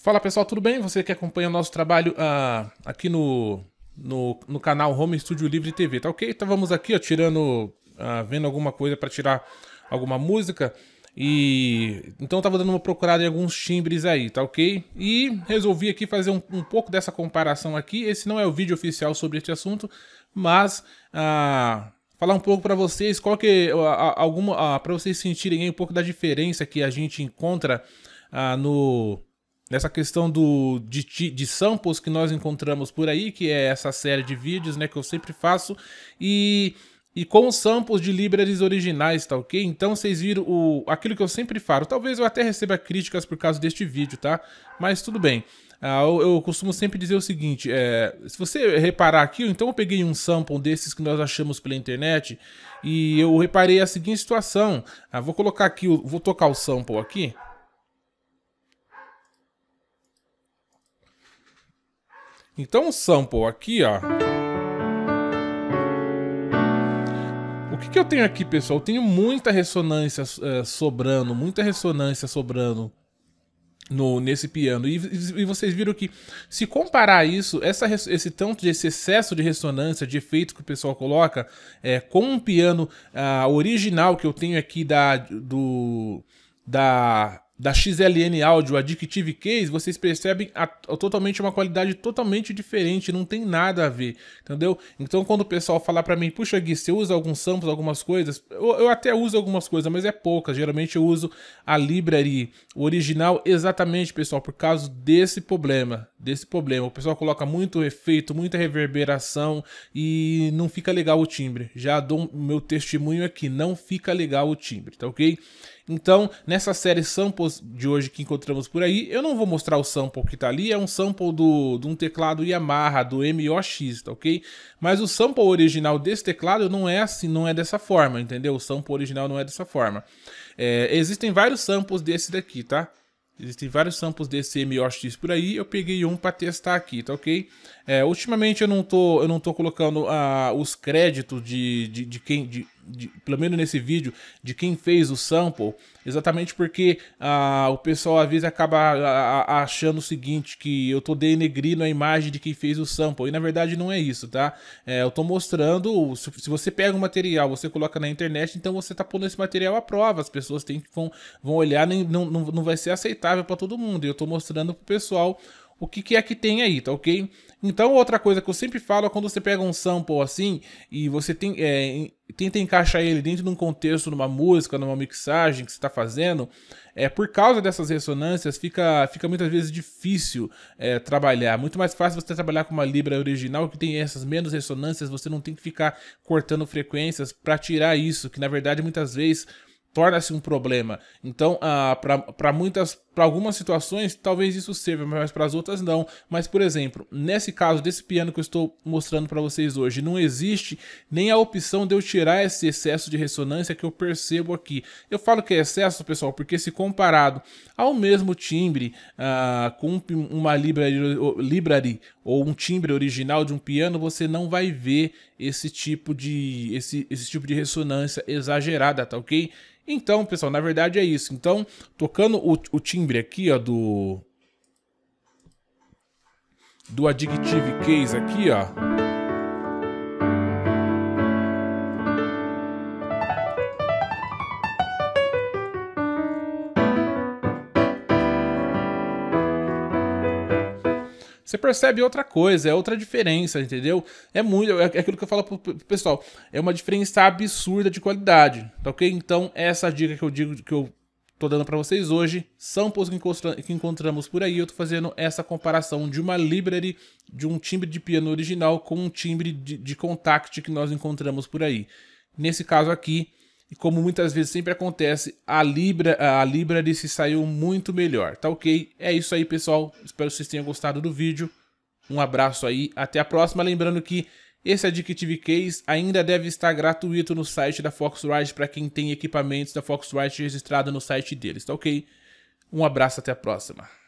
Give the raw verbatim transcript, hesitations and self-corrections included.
Fala pessoal, tudo bem? Você que acompanha o nosso trabalho ah, aqui no, no, no canal Home Studio Livre T V, tá ok? Então vamos aqui, ó, tirando, ah, vendo alguma coisa para tirar alguma música. E então eu tava dando uma procurada em alguns timbres aí, tá ok? E resolvi aqui fazer um, um pouco dessa comparação aqui. Esse não é o vídeo oficial sobre este assunto, mas ah, falar um pouco para vocês, qual que ah, alguma ah, para vocês sentirem aí um pouco da diferença que a gente encontra ah, no nessa questão do, de, de samples que nós encontramos por aí, que é essa série de vídeos, né, que eu sempre faço, e, e com os samples de libraries originais, tá ok? Então vocês viram o, aquilo que eu sempre falo. Talvez eu até receba críticas por causa deste vídeo, tá? Mas tudo bem. Ah, eu, eu costumo sempre dizer o seguinte, é, se você reparar aqui, então eu peguei um sample desses que nós achamos pela internet, e eu reparei a seguinte situação. Ah, vou colocar aqui, vou tocar o sample aqui. Então o sample aqui, ó. O que que eu tenho aqui, pessoal? Eu tenho muita ressonância é, sobrando, muita ressonância sobrando no, nesse piano. E, e vocês viram que, se comparar isso, essa, esse tanto de esse excesso de ressonância, de efeito que o pessoal coloca, é, com um piano ah, original que eu tenho aqui da... do, da da X L N Audio Addictive Case, vocês percebem a, a, totalmente uma qualidade totalmente diferente, não tem nada a ver, entendeu? Então quando o pessoal falar pra mim, puxa Gui, você usa alguns samples, algumas coisas, eu, eu até uso algumas coisas, mas é poucas, geralmente eu uso a library original exatamente, pessoal, por causa desse problema, desse problema, o pessoal coloca muito efeito, muita reverberação e não fica legal o timbre, já dou meu testemunho aqui, não fica legal o timbre, tá ok? Então, nessa série samples de hoje que encontramos por aí, eu não vou mostrar o sample que tá ali, é um sample do, de um teclado Yamaha, do M O X, tá ok? Mas o sample original desse teclado não é assim, não é dessa forma, entendeu? O sample original não é dessa forma. É, existem vários samples desse daqui, tá? Existem vários samples desse M O X por aí, eu peguei um para testar aqui, tá ok? É, ultimamente eu não tô, eu não tô colocando uh, os créditos de, de, de quem, de, de, pelo menos nesse vídeo, de quem fez o sample, exatamente porque uh, o pessoal às vezes acaba uh, achando o seguinte, que eu tô denegrindo a imagem de quem fez o sample, e na verdade não é isso, tá? É, eu tô mostrando, se, se você pega um material, você coloca na internet, então você tá pondo esse material à prova, as pessoas têm que, vão, vão olhar, nem, não, não, não vai ser aceitável para todo mundo, e eu tô mostrando pro pessoal o que, que é que tem aí, tá ok? Então outra coisa que eu sempre falo é quando você pega um sample assim e você tem, é, tenta encaixar ele dentro de um contexto, numa música, numa mixagem que você está fazendo, é, por causa dessas ressonâncias fica, fica muitas vezes difícil é, trabalhar. Muito mais fácil você trabalhar com uma libra original que tem essas menos ressonâncias, você não tem que ficar cortando frequências para tirar isso, que na verdade muitas vezes torna-se um problema. Então, ah, para muitas, para algumas situações, talvez isso sirva, mas para as outras não. Mas, por exemplo, nesse caso desse piano que eu estou mostrando para vocês hoje, não existe nem a opção de eu tirar esse excesso de ressonância que eu percebo aqui. Eu falo que é excesso, pessoal, porque se comparado ao mesmo timbre, ah, com uma library, library ou um timbre original de um piano, você não vai ver esse tipo de, esse, esse tipo de ressonância exagerada, tá ok? Então, pessoal, na verdade é isso. Então, tocando o, o timbre aqui, ó, do do Addictive Case aqui, ó. Você percebe outra coisa, é outra diferença, entendeu? É muito, é aquilo que eu falo pro pessoal, é uma diferença absurda de qualidade, tá ok? Então, essa dica que eu digo, que eu tô dando pra vocês hoje, samples que encontramos por aí, eu tô fazendo essa comparação de uma library, de um timbre de piano original com um timbre de, de contact que nós encontramos por aí. Nesse caso aqui, e como muitas vezes sempre acontece, a Libra, a library se saiu muito melhor, tá ok? É isso aí, pessoal. Espero que vocês tenham gostado do vídeo. Um abraço aí, até a próxima. Lembrando que esse Addictive Case ainda deve estar gratuito no site da Foxrite para quem tem equipamentos da Foxrite registrado no site deles, tá ok? Um abraço, até a próxima.